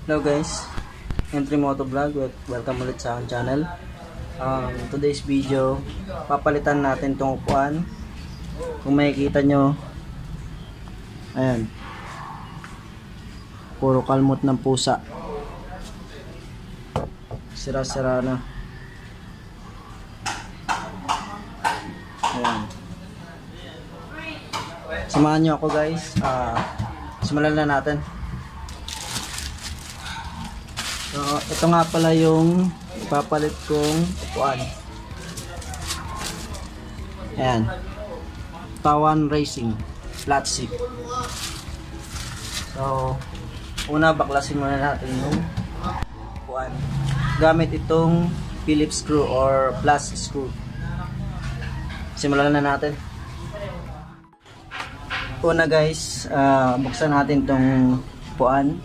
Hello guys, Entry Moto Vlog, welcome ulit sa aking channel. Today's video, papalitan natin itong upuan. Kung makikita nyo, ayan, puro kalmot ng pusa, sira-sira na. Ayan, samahan nyo ako guys. Simulan na natin. So, ito nga pala yung ipapalit kong upuan. Ayan, Tawan Racing flat seat. So, una baklasin muna natin yung upuan gamit itong Phillips screw or plus screw. Simulan na natin. Una guys, buksan natin itong upuan.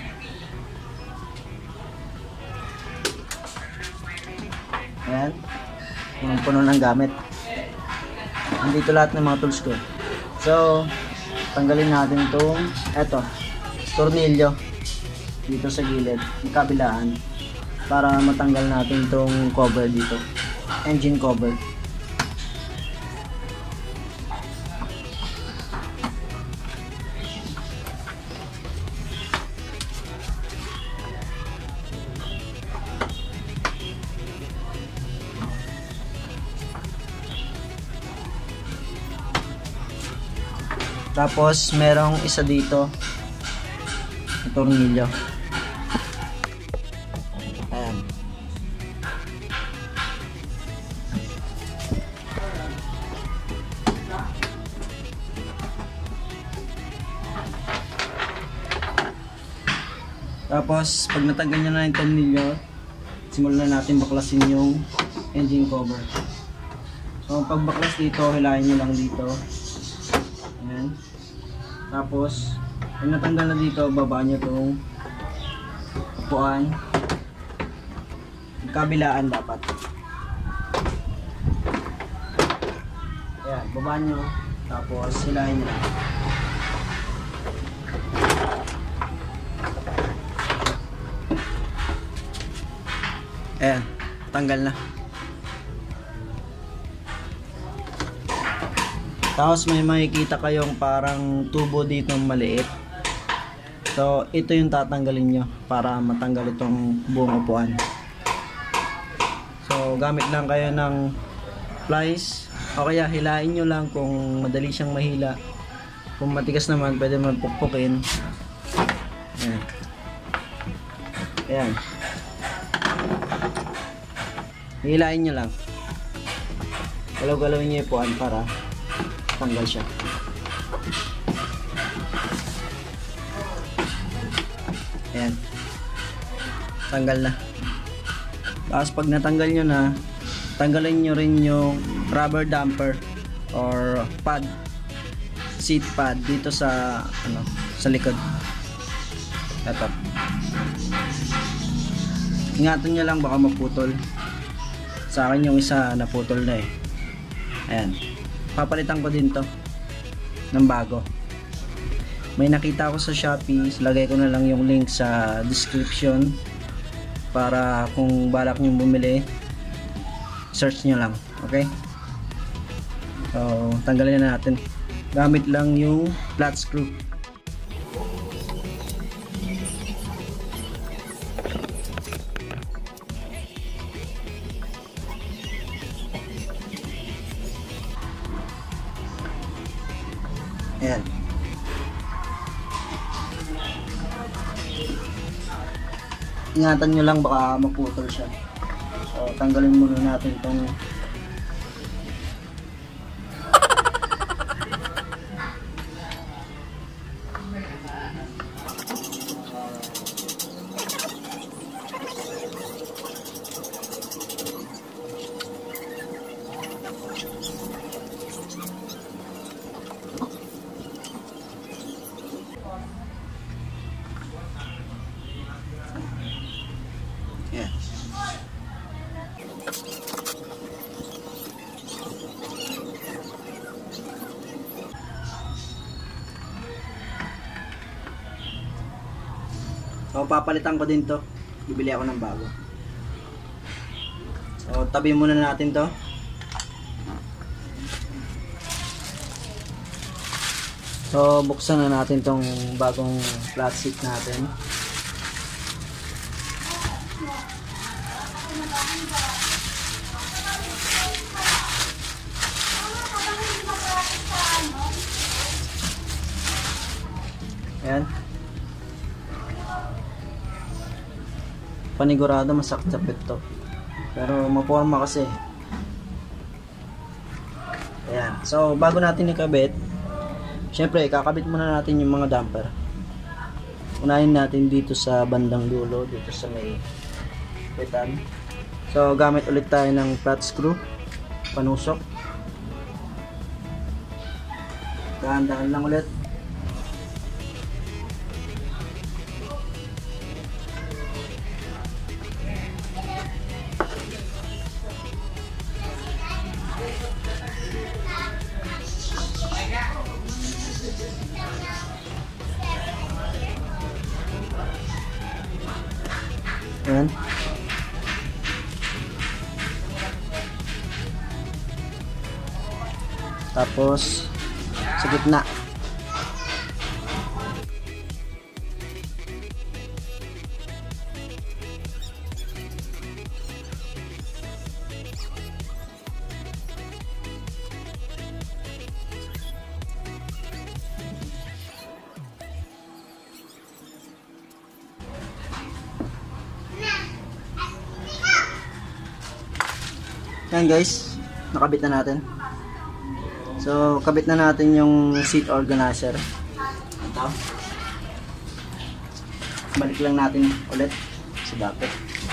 Ayan, punong-puno ng gamit. Nandito lahat ng mga tools ko. So, tanggalin natin itong tornilyo dito sa gilid, yung kabilaan, para matanggal natin itong cover dito, engine cover. Tapos merong isa dito, tornilyo. Ayan. Tapos pag natanggal nyo na yung tornilyo, simulan na natin baklasin yung engine cover. So pag baklas dito, hilahin nyo lang dito. Ayan. Tapos pag natanggal na dito, baba nyo itong upuan, kabilaan dapat. Ayan, baba nyo, tapos hilahin nyo lang. Ayan, tanggal na. Tapos may makikita kayong parang tubo dito maliit. So ito yung tatanggalin nyo para matanggal itong buong upuan. So gamit lang kayo ng plies, o kaya hilain nyo lang kung madali siyang mahila. Kung matigas naman, pwede magpukpukin. Ayan. Ayan, hilain nyo lang, galaw-galawin nyo yung upuan para tanggal siya. Ayan, tanggal na. Tapos pag natanggal nyo na, tanggalin nyo rin yung rubber damper or pad, seat pad dito sa sa likod. Ito, ingatan nyo lang, baka maputol. Sa akin yung isa naputol na eh. Ayan, papalitan ko din to ng bago. May nakita ako sa Shopee, lagay ko na lang yung link sa description para kung balak nyo bumili, search nyo lang. Okay, so tanggalin na natin gamit lang yung flat screw. Ayan. Ingatan nyo lang, baka maputol siya. So tanggalin muna natin itong So papalitan ko din to. Bibili ako ng bago. So tabi muna natin to. So buksan na natin tong bagong flat seat natin. Ayan. Panigurado masakit to. Pero maporma kasi. Ayan. So bago natin ikabit, syempre kakabit muna natin yung mga damper. Unahin natin dito sa bandang dulo, dito sa may pitan. So gamit ulit tayo ng flat screw, panusok. Dahan-dahan lang ulit. Ayan. Tapos sa gitna. Yan guys, nakabit na natin. So, kabit na natin yung seat organizer. Ito. Balik lang natin ulit sa dati.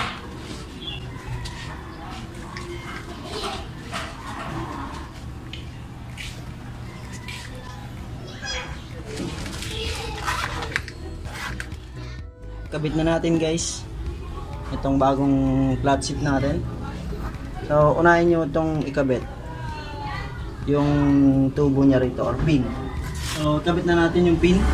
Kabit na natin guys itong bagong flat seat natin. So, unahin nyo itong ikabit yung tubo niya rito or pin. So, kabit na natin yung pin.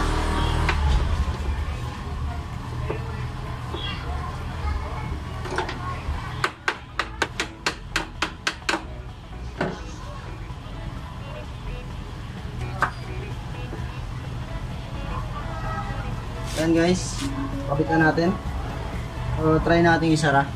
Ayan guys, kabit na natin. So, try natin isara.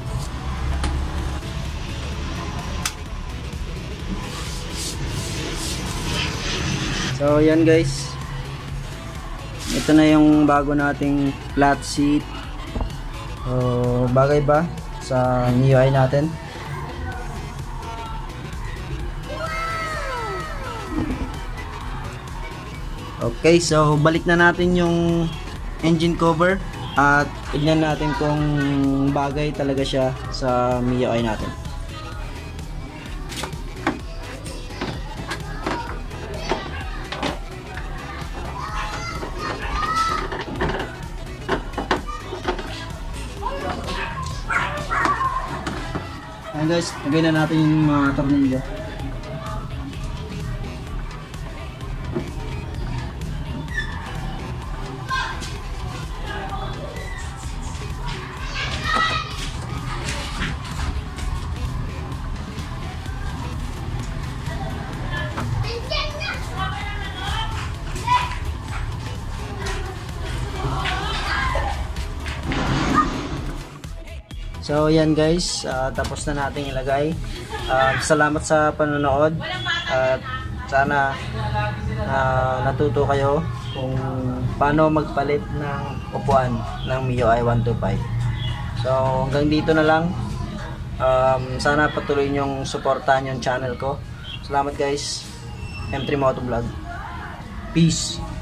So yan guys, ito na yung bago nating flat seat. So bagay ba sa MIUI natin? Okay, so balik na natin yung engine cover at tignan natin kung bagay talaga siya sa MIUI natin. Ayan guys, lagay na natin yung mga tornilyo. So yan guys, tapos na natin ilagay. Salamat sa panonood at sana natuto kayo kung paano magpalit ng upuan ng MIUI 125. So hanggang dito na lang. Sana patuloy nyong suportahan yung channel ko. Salamat guys. M3 Motovlog. Peace.